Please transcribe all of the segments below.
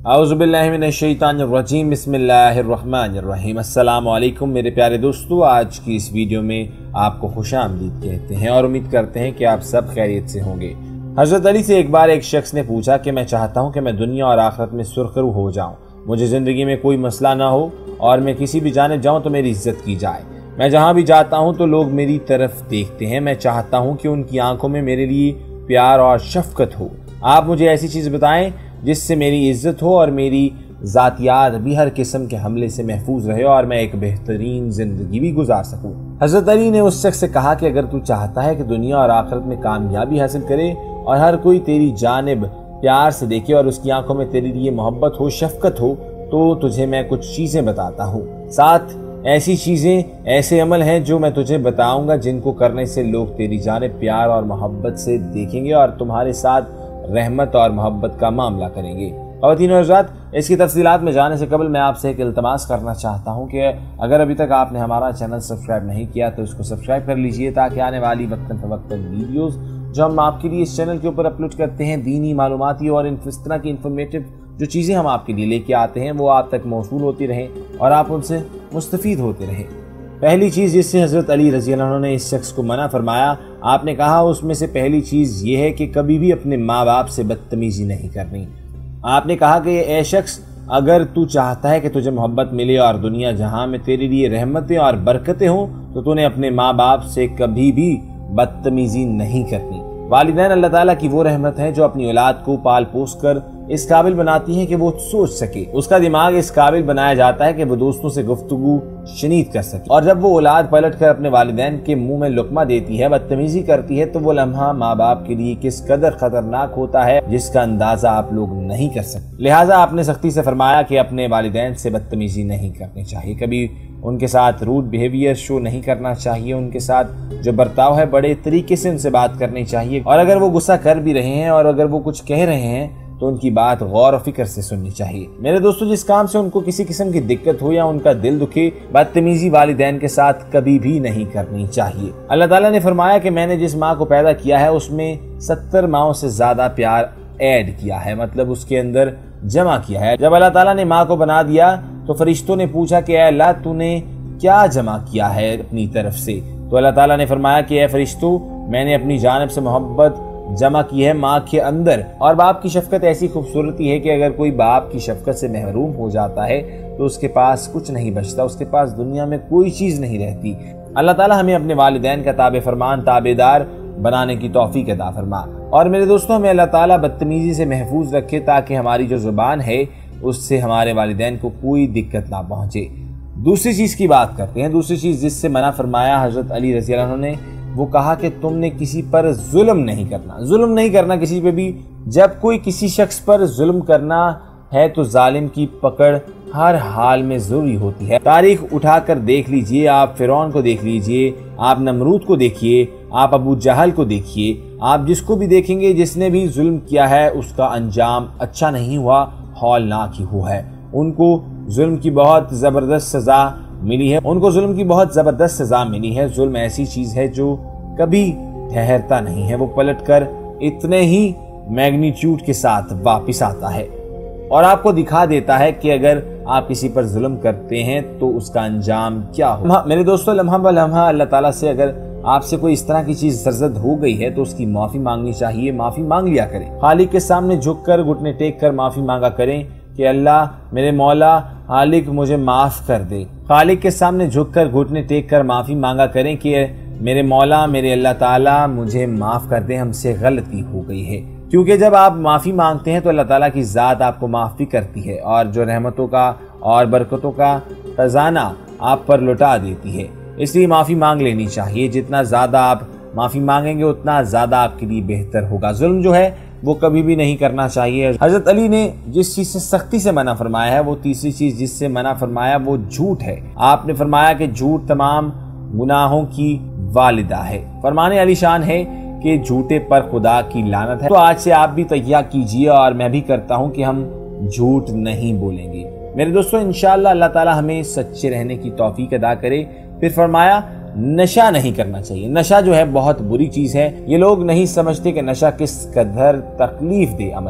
औज़ुबिल्लाहिमिनश्शैतानिर्रजीम बिस्मिल्लाहिर्रहमानिर्रहीम। अस्सलाम वालेकुम मेरे प्यारे दोस्तों, आज की इस वीडियो में आपको खुशामदीद कहते हैं और उम्मीद करते हैं कि आप सब खैरियत से होंगे। हजरत अली से एक बार एक शख्स ने पूछा कि मैं चाहता हूं कि मैं दुनिया और आखिरत में सुरखरू हो जाऊं, मुझे जिंदगी में कोई मसला ना हो और मैं किसी भी जानिब जाऊं तो मेरी इज्जत की जाए। मैं जहां भी जाता हूं तो लोग मेरी तरफ देखते हैं। मैं चाहता हूं कि उनकी आंखों में मेरे लिए प्यार और शफकत हो। आप मुझे ऐसी चीज बताएं जिससे मेरी इज्जत हो और मेरी ज़ातियात भी हर किस्म के हमले से महफूज रहे और मैं एक बेहतरीन जिंदगी भी गुजार सकूं। हजरत अली ने उस शख्स से कहा कि अगर तू चाहता है कि दुनिया और आखिरत में कामयाबी हासिल करे और हर कोई तेरी जानिब प्यार से देखे और उसकी आंखों में तेरे लिए मोहब्बत हो, शफकत हो, तो तुझे मैं कुछ चीजें बताता हूँ। 7 ऐसी चीजें, ऐसे अमल हैं जो मैं तुझे बताऊंगा जिनको करने से लोग तेरी जानिब प्यार और मोहब्बत से देखेंगे और तुम्हारे साथ रहमत और मोहब्बत का मामला करेंगे। और तीनों हज़रात, इसकी तफसीलात में जाने से कबल मैं आपसे एक इल्तमास करना चाहता हूं कि अगर अभी तक आपने हमारा चैनल सब्सक्राइब नहीं किया तो इसको सब्सक्राइब कर लीजिए, ताकि आने वाली वक्तन फवक्तन वीडियोस जो हम आपके लिए इस चैनल के ऊपर अपलोड करते हैं, दीनी मालूमाती और इस तरह की इन्फॉर्मेटिव जो चीज़ें हम आपके लिए लेके आते हैं, वो आप तक मौसूल होती रहें और आप उनसे मुस्तफीद होते रहें। पहली चीज़ जिससे हज़रत अली रज़ी अल्लाह ने इस शख्स को मना फरमाया, आपने कहा उसमें से पहली चीज़ ये है कि कभी भी अपने माँ बाप से बदतमीज़ी नहीं करनी। आपने कहा कि ए शख्स, अगर तू चाहता है कि तुझे मोहब्बत मिले और दुनिया जहां में तेरे लिए रहमतें और बरकतें हों, तो तूने अपने माँ बाप से कभी भी बदतमीज़ी नहीं करनी। वालिदैन अल्लाह ताला की वो रहमत है जो अपनी औलाद को पाल पोस कर इस काबिल बनाती है कि वो सोच सके। उसका दिमाग इस काबिल बनाया जाता है कि वो दोस्तों से गुफ्तगू शनीद कर सके। और जब वो औलाद पलट कर अपने वालिदैन के मुंह में लुकमा देती है, बदतमीजी करती है, तो वो लम्हा माँ बाप के लिए किस कदर खतरनाक होता है जिसका अंदाजा आप लोग नहीं कर सकते। लिहाजा आपने सख्ती से फरमाया कि अपने वालिदैन से बदतमीजी नहीं करनी चाहिए, कभी उनके साथ रूड बिहेवियर शो नहीं करना चाहिए, उनके साथ जो बर्ताव है बड़े तरीके से उनसे बात करनी चाहिए। और अगर वो गुस्सा कर भी रहे हैं और अगर वो कुछ कह रहे हैं तो उनकी बात गौर और फिक्र से सुननी चाहिए। मेरे दोस्तों, जिस काम से उनको किसी किस्म की दिक्कत हो या उनका दिल दुखे, बदतमीजी वालिदैन के साथ कभी भी नहीं करनी चाहिए। अल्लाह ताला ने फरमाया कि मैंने जिस माँ को पैदा किया है उसमें 70 माओं से ज्यादा प्यार ऐड किया है, मतलब उसके अंदर जमा किया है। जब अल्लाह ताला ने माँ को बना दिया तो फरिश्तों ने पूछा कि अल्लाह तूने क्या जमा किया है अपनी तरफ से? तो अल्लाह ताला ने फरमाया कि ए फरिश्तों, मैंने अपनी जानिब से मोहब्बत जमा की है माँ के अंदर। और बाप की शफकत ऐसी खूबसूरती है कि अगर कोई बाप की शफकत से महरूम हो जाता है तो उसके पास कुछ नहीं बचता, उसके पास दुनिया में कोई चीज नहीं रहती। अल्लाह ताला हमें अपने वालिदैन का ताबे फरमान, ताबेदार बनाने की तौफीक अता फरमा। और मेरे दोस्तों, हमें अल्लाह ताला बदतमीजी से महफूज रखे ताकि हमारी जो जुबान है उससे हमारे वालिदैन को कोई दिक्कत ना पहुंचे। दूसरी चीज की बात करते हैं। दूसरी चीज जिससे मना फरमाया हजरत अली रज़ी अल्लाह ने, वो कहा कि तुमने किसी पर जुल्म नहीं करना। जुल्म नहीं करना किसी पे भी। जब कोई किसी शख्स पर जुल्म करना है तो जालिम की पकड़ हर हाल में जरूरी होती है। तारीख उठाकर देख लीजिए, आप फिरौन को देख लीजिए, आप नमरूद को देखिए, आप अबू जहल को देखिए, आप जिसको भी देखेंगे जिसने भी जुल्म किया है उसका अंजाम अच्छा नहीं हुआ, हौलनाक ही हुआ है। उनको जुल्म की बहुत जबरदस्त सजा मिली है, उनको जुल्म की बहुत जबरदस्त सजा मिली है। जुल्म ऐसी चीज है जो कभी ठहरता नहीं है, वो पलटकर इतने ही मैग्नीट्यूड के साथ वापस आता है और आपको दिखा देता है कि अगर आप किसी पर जुल्म करते हैं तो उसका अंजाम क्या हो। मेरे दोस्तों, लम्हा ब लम्हा अल्लाह ताला से अगर आपसे कोई इस तरह की चीज सरजद हो गई है तो उसकी माफी मांगनी चाहिए, माफी मांग लिया करें। खालिक के सामने झुककर घुटने टेक कर माफी मांगा करें कि अल्लाह मेरे मौला खालिक मुझे माफ कर दे। खालिक के सामने झुककर घुटने टेक कर माफी मांगा करें कि मेरे मौला, मेरे अल्लाह ताला मुझे माफ कर दे, हमसे गलती हो गई है। क्योंकि जब आप माफी मांगते हैं तो अल्लाह ताला की जात आपको माफ भी करती है और जो रहमतों का और बरकतों का खजाना आप पर लुटा देती है। इसलिए माफी मांग लेनी चाहिए। जितना ज्यादा आप माफी मांगेंगे उतना ज्यादा आपके लिए बेहतर होगा। जुल्म जो है वो कभी भी नहीं करना चाहिए। हजरत अली ने जिस चीज से सख्ती से मना फरमाया है, वो तीसरी चीज जिससे मना फरमाया वो झूठ है। आपने फरमाया कि झूठ तमाम गुनाहों की वालिदा है। फरमाने अली शान है कि झूठे पर खुदा की लानत है। तो आज से आप भी तैयार कीजिए और मैं भी करता हूं कि हम झूठ नहीं बोलेंगे। मेरे दोस्तों, इंशाअल्लाह अल्लाह ताला हमें सच्चे रहने की तौफीक अदा करे। फिर फरमाया नशा नहीं करना चाहिए। नशा जो है बहुत बुरी चीज है। ये लोग नहीं समझते कि नशा किस कदर तकलीफ दे अमल है।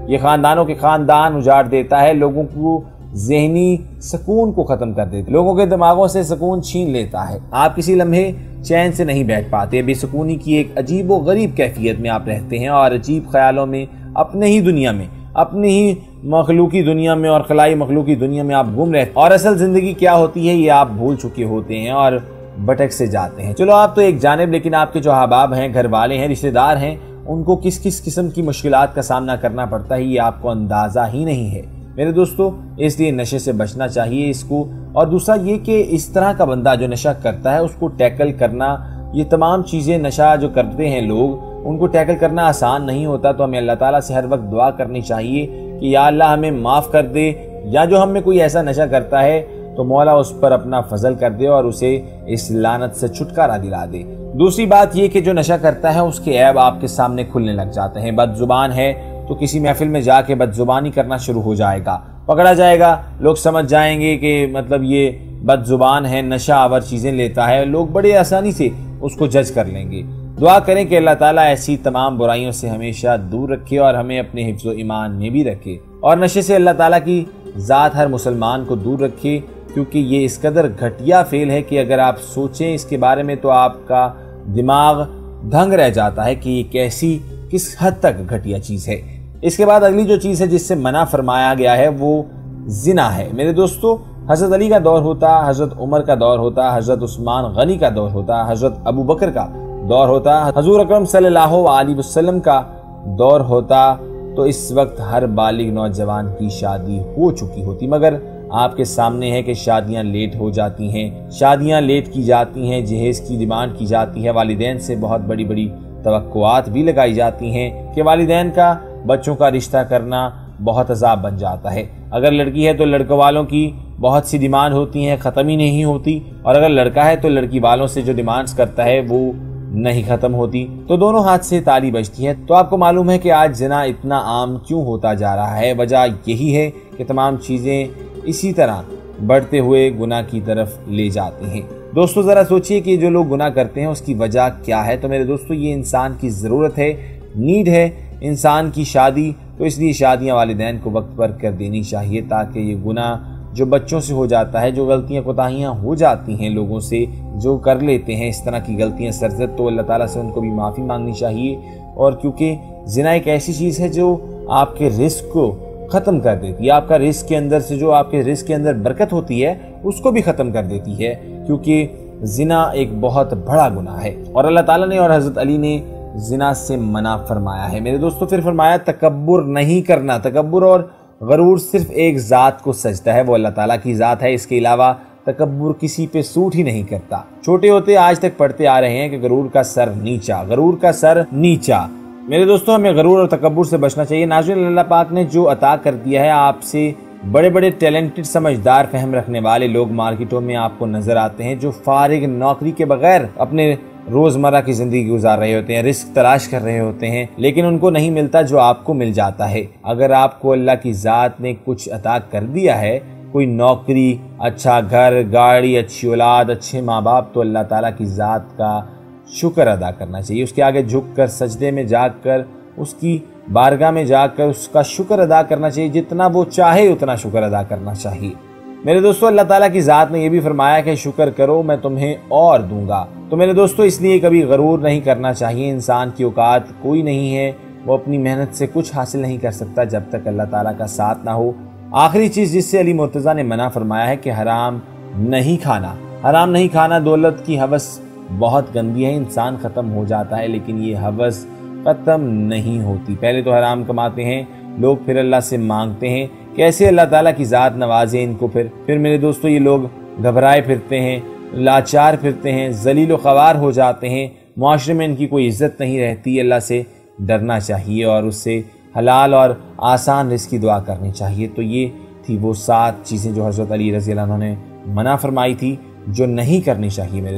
یہ خاندانوں کے خاندان اجاڑ دیتا ہے، لوگوں کو ذہنی سکون کو ختم کر دیتا ہے، لوگوں کے دماغوں سے سکون چھین لیتا ہے۔ آپ کسی لمحے چین سے نہیں بیٹھ پاتے، بے سکونی کی ایک عجیب و غریب کیفیت میں آپ رہتے ہیں اور عجیب خیالوں میں اپنے ہی دنیا میں، اپنی ہی مخلوقی دنیا میں اور خلائی مخلوقی دنیا میں آپ گم رہتے ہیں، اور اصل زندگی کیا ہوتی ہے یہ آپ بھول چکے ہوتے ہیں اور بھٹک سے جاتے ہیں۔ چلو آپ تو ایک جانب، لیکن آپ کے جو احباب ہیں، گھر والے ہیں، رشتہ دار ہیں، ان کو کس کس قسم کی مشکلات کا سامنا کرنا پڑتا ہے یہ آپ کو اندازہ ہی نہیں ہے میرے دوستو۔ اس لیے نشے سے بچنا چاہیے اس کو، اور دوسرا یہ کہ اس طرح کا بندہ جو نشہ کرتا ہے اس کو ٹیکل کرنا، یہ تمام چیزیں نشہ جو کرتے ہیں لوگ، ان کو ٹیکل کرنا آسان نہیں ہوتا، تو ہمیں اللہ تعالیٰ سے ہر وقت دعا کرنی چاہیے کہ یا اللہ ہمیں معاف کر دے، یا جو ہم میں کوئی ایسا نشہ کرتا ہے تو مولا اس پر اپنا فضل کر دے اور اسے اس لعنت سے چھٹکارا دلا دے۔ دوسری بات یہ کہ جو نشہ کرتا ہے اس کے عیب آپ کے سامنے کھلنے لگ جاتے ہیں۔ بد زبان ہے تو کسی محفل میں جا کے بد زبانی کرنا شروع ہو جائے گا، پکڑا جائے گا، لوگ سمجھ جائیں گے کہ مطلب یہ بد زبان ہے، نشہ آور چیزیں لیتا ہے، لوگ بڑے آسانی سے اس کو جج کر لیں گے۔ دعا کریں کہ اللہ تعالیٰ ایسی تمام برائیوں سے ہمیشہ دور رکھے اور ہمیں اپنے حفظ و ایمان میں بھی رکھے، اور نشے سے اللہ تعالیٰ کی ذات ہر مسلمان کو دور رکھے، کیونکہ یہ اس قدر گھٹیا فعل ہے کہ اگر آپ سوچیں اس کے بارے میں تو آپ کا دماغ دھنگ رہ جاتا ہے کہ یہ کس حد تک گھٹیا چیز ہے۔ اس کے بعد اگلی جو چیز ہے جس سے منع فرمایا گیا ہے وہ زنا ہے میرے دوستو۔ حضرت علی کا دور ہوتا، حضرت عمر کا دور ہوتا، حضرت عثمان غنی کا دور ہوتا، حضرت ابو بکر کا دور ہوتا، حضور اکرم صلی اللہ علیہ وسلم کا دور ہوتا، تو اس وقت ہر بالغ نوجوان کی شادی ہو چکی ہوتی، مگر آپ کے سامنے ہے کہ شادیاں لیٹ ہو جاتی ہیں، شادیاں لیٹ کی جاتی ہیں، جہیز کی ڈیمانڈ کی جاتی ہے، والدین سے بہت بڑی بڑی توقعات بھی لگائی جاتی ہیں کہ والدین کا بچوں کا رشتہ کرنا بہت عذاب بن جاتا ہے۔ اگر لڑکی ہے تو لڑکوں والوں کی بہت سی ڈیمانڈ ہوتی ہیں، ختم ہی نہیں ہوتی، اور اگر لڑکا ہے تو لڑکی والوں سے جو ڈیمانڈز کرتا ہے وہ نہیں ختم ہوتی، تو دونوں ہاتھ سے تالی بجتی ہے۔ تو آپ کو معلوم ہے کہ آج زنا اتنا عام کیوں ہوتا جا رہا ہے؟ وجہ یہی ہے کہ تمام چیزیں اسی طرح بڑھتے ہوئے گناہ کی طرف لے جاتے ہیں۔ دوستو ذرا سوچئے کہ جو لوگ گناہ کرتے ہیں اس کی وجہ کیا ہے؟ تو میرے دوستو یہ انسان کی ضرورت ہے، نیڈ ہے انسان کی شادی، تو اس لیے شادیاں والدین کو وقت پر کر دینی چاہیے تاکہ یہ گناہ جو بچوں سے ہو جاتا ہے، جو غلطیاں کوتاہیاں ہو جاتی ہیں لوگوں سے، جو کر لیتے ہیں اس طرح کی غلطیاں سرزد، تو اللہ تعالیٰ سے ان کو بھی معافی مانگنی چاہیے۔ اور کیونکہ زنا ایک ایسی چیز ہے جو آپ کے رزق کو ختم کر دیتی ہے، آپ کا رزق کے اندر سے جو آپ کے رزق کے اندر برکت ہوتی ہے اس کو بھی ختم کر دیتی ہے، کیونکہ زنا ایک بہت بڑا گناہ ہے، اور اللہ تعالیٰ نے اور حضرت علی نے زنا سے منع فرمایا ہے میرے دوستو۔ پھر فرمایا تکبر نہیں کرنا۔ تکبر اور غرور صرف ایک ذات کو سجدہ ہے، وہ اللہ تعالیٰ کی ذات ہے، اس کے علاوہ تکبر کسی پہ سوٹ ہی نہیں کرتا۔ چھوٹے ہوتے آج تک پڑھتے آ رہے ہیں کہ غرور کا سر نیچا، غرور کا سر نیچا۔ میرے دوستو ہمیں غرور اور تکبر سے بچنا چاہیے۔ ناظرین، اللہ پاک نے جو عطا کر دیا ہے آپ سے، بڑے بڑے ٹیلنٹڈ سمجھدار فہم رکھنے والے لوگ مارکیٹوں میں آپ کو نظر آتے ہیں جو فارغ نوکری کے بغیر اپنے روزمرہ کی زندگی گزار رہے ہوتے ہیں، رزق تلاش کر رہے ہوتے ہیں، لیکن ان کو نہیں ملتا جو آپ کو مل جاتا ہے۔ اگر آپ کو اللہ کی ذات نے کچھ عطا کر دیا ہے، کوئی نوکری، اچھا گھر، گاڑی، اچھی اولاد، اچھے ماں باپ، تو اللہ تعالیٰ کی ذات کا شکر ادا کرنا چاہیے، اس کے آگے جھک کر سجدے میں جا کر، اس کی بارگاہ میں جا کر اس کا شکر ادا کرنا چاہیے، جتنا وہ چاہے اتنا شکر ادا کرنا چاہیے۔ میرے دوستو اللہ تعالیٰ کی ذات نے یہ بھی فرمایا کہ شکر کرو میں تمہیں اور دوں گا۔ تو میرے دوستو اس لیے کبھی غرور نہیں کرنا چاہیے۔ انسان کی اوقات کوئی نہیں ہے، وہ اپنی محنت سے کچھ حاصل نہیں کر سکتا جب تک اللہ تعالیٰ کا ساتھ نہ ہو۔ آخری چیز جس سے علی مرتضیٰ نے منع فرمایا ہے کہ حرام نہیں کھانا۔ حرام نہیں کھانا، دولت کی ہوس بہت گندی ہے، انسان ختم ہو جاتا ہے، لیکن یہ ہوس ختم نہیں ہوتی۔ پہلے تو حرام کماتے ہیں لوگ، پھر اللہ سے مانگتے ہیں کیسے اللہ تعالیٰ کی ذات نوازے ان کو، پھر میرے دوستو یہ لوگ گھبرائے پھرتے ہیں، لاچار پھرتے ہیں، ذلیل و خوار ہو جاتے ہیں، معاشرے میں ان کی کوئی عزت نہیں رہتی۔ اللہ سے ڈرنا چاہیے اور اس سے حلال اور آسان رزق کی دعا کرنی چاہیے۔ تو یہ تھی وہ 7 چیزیں جو حضرت علی رضی اللہ عنہ نے منع فرمائی تھی، جو نہیں کرنی چاہیے میرے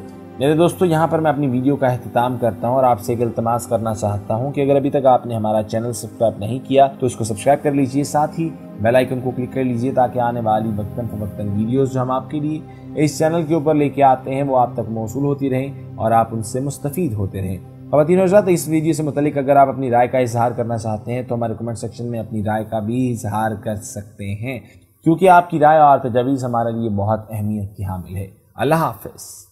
دوستو یہاں پر میں اپنی ویڈیو کا اختتام کرتا ہوں اور آپ سے ایک التماس کرنا چاہتا ہوں کہ اگر ابھی تک آپ نے ہمارا چینل سبسکرائب نہیں کیا تو اس کو سبسکرائب کر لیجئے، ساتھ ہی بیل آئیکن کو کلک کر لیجئے تاکہ آنے والی وقتاً فوقتاً ویڈیوز جو ہم آپ کے لیے اس چینل کے اوپر لے کے آتے ہیں وہ آپ تک موصول ہوتی رہیں اور آپ ان سے مستفید ہوتے رہیں۔ خواتین و حضرات، اس ویڈیو سے متعلق اگر آپ اپنی رائے کا اظہار کرنا چاہتے ہیں تو ہمارے کمنٹ سیکشن میں اپنی رائے کا بھی اظہار کر سکتے ہیں، کیونکہ آپ کی رائے اور تجاویز ہمارے لیے بہت اہمیت کی حامل ہے۔ اللہ حافظ۔